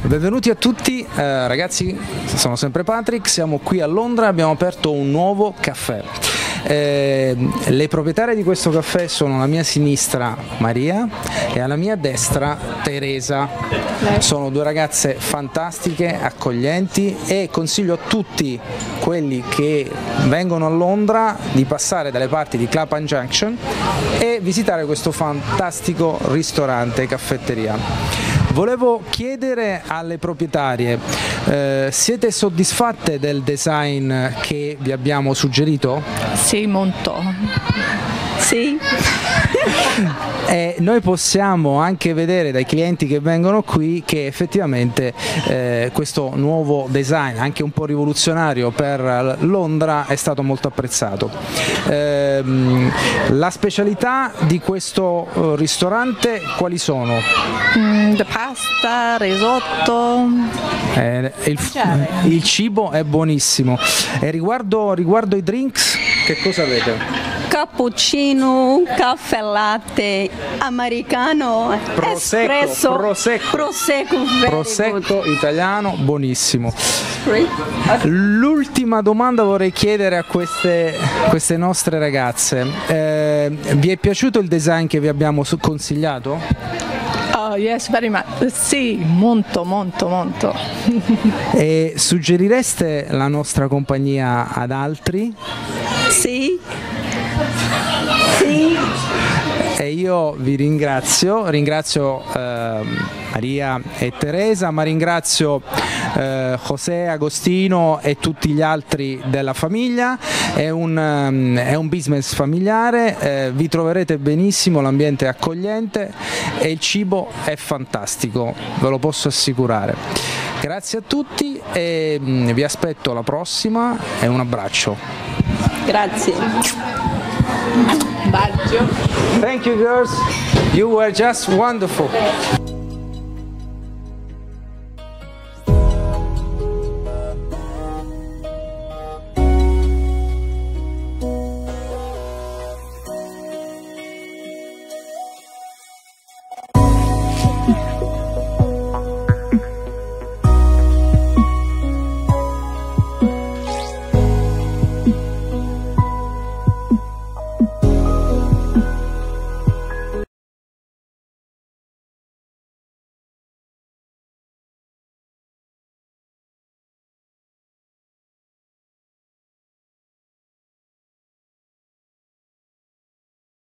Benvenuti a tutti, ragazzi, sono sempre Patrick, siamo qui a Londra, abbiamo aperto un nuovo caffè. Le proprietarie di questo caffè sono alla mia sinistra Maria e alla mia destra Teresa. Sono due ragazze fantastiche, accoglienti, e consiglio a tutti quelli che vengono a Londra di passare dalle parti di Clapham Junction e visitare questo fantastico ristorante e caffetteria. Volevo chiedere alle proprietarie, siete soddisfatte del design che vi abbiamo suggerito? Sì, molto. Sì. E noi possiamo anche vedere dai clienti che vengono qui che effettivamente questo nuovo design, anche un po' rivoluzionario per Londra, è stato molto apprezzato. La specialità di questo ristorante quali sono? Pasta, risotto. Il cibo è buonissimo. E riguardo i drinks, che cosa avete? Cappuccino, caffè latte, americano, Prosecco, espresso, prosecco italiano, buonissimo. L'ultima domanda vorrei chiedere a queste nostre ragazze. Vi è piaciuto il design che vi abbiamo consigliato? Oh, yes, very much. Sì, molto, molto, molto. E suggerireste la nostra compagnia ad altri? Sì. Sì. E io vi ringrazio Maria e Teresa, ma ringrazio José, Agostino e tutti gli altri della famiglia. È un business familiare, vi troverete benissimo, l'ambiente è accogliente e il cibo è fantastico, ve lo posso assicurare. Grazie a tutti e vi aspetto alla prossima e un abbraccio. Grazie. Bacio. Thank you girls, you were just wonderful.